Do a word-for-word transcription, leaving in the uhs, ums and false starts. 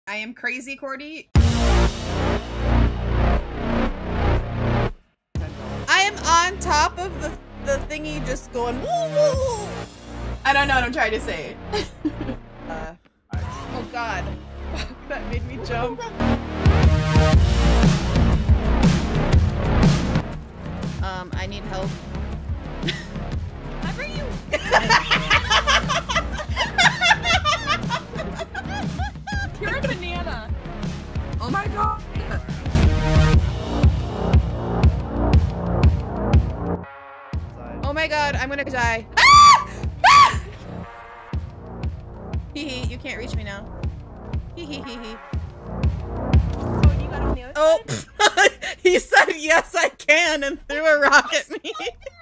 I am crazy, Cordy. I am on top of the, the thingy just going woo woo. I don't know what I'm trying to say. uh, oh god. Fuck, that made me jump. Um, I need help. How are you? You're a banana. Oh my god. Oh my god, I'm gonna die. Ah! Ah! Hee hee, you can't reach me now. Hee hee hee hee. Oh, you got on the other Oh, side? he said yes I can and threw a rock at me.